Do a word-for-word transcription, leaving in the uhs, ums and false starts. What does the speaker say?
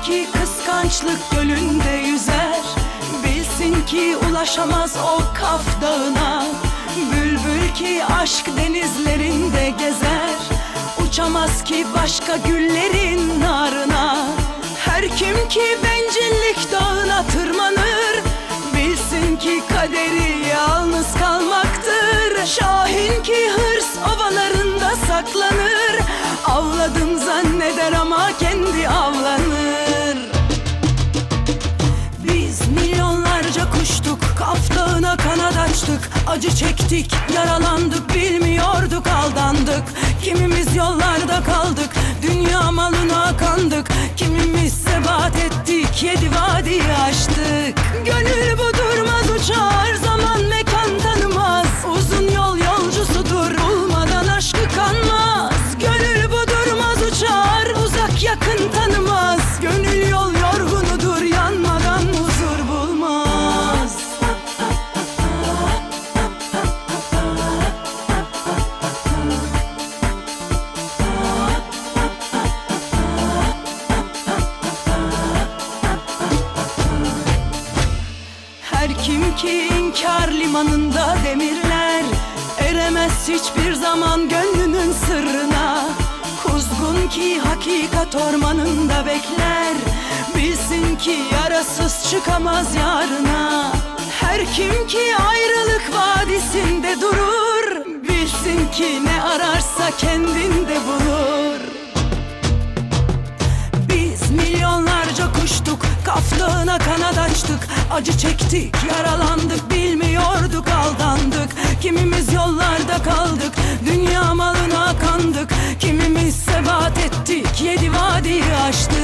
ki kıskançlık gölünde yüzer, bilsin ki ulaşamaz o Kaf Dağı'na. Bülbül ki aşk denizlerinde gezer, uçamaz ki başka güllerin narına. Her kim ki bencillik dağına tırmanır, bilsin ki kaderi yalnız kalmaktır. Şahin ki hırs ovalarında saklanır, avladım zanneder ama kendi avlanır. Biz milyonlarca kuştuk, Kaf Dağı'na kanat açtık. Acı çektik, yaralandık, bilmiyorduk, aldandık. Kimimiz yollarda kaldık, dünya malına kandık. Kimimiz sebat ettik, yedi vadiyi aştık. Gönül bu durmaz, uçar, zaman mekan tanımaz. Uzun yol yolcusudur, bulmadan aşkı kanmaz. Gönül bu durmaz, uçar, uzak yakın tanımaz. Gönül yol yorgunudur, yanmadan huzur bulmaz. Her kim ki inkar limanında demirler, eremez hiçbir zaman gönlünün sırrına. Kuzgun ki hakikat ormanında bekler, bilsin ki yarasız çıkamaz yarına. Her kim ki ayrılık vadisinde durur, bilsin ki ne ararsa kendinde bulur. Biz milyonlarca kuştuk, Kaf Dağı'na kanat açtık. Acı çektik, yaralandık, bilmiyorduk, aldandık. Kimimiz yollarda kaldık, dünya malına kandık. Kimimiz sebat ettik, yedi vadiyi aştık.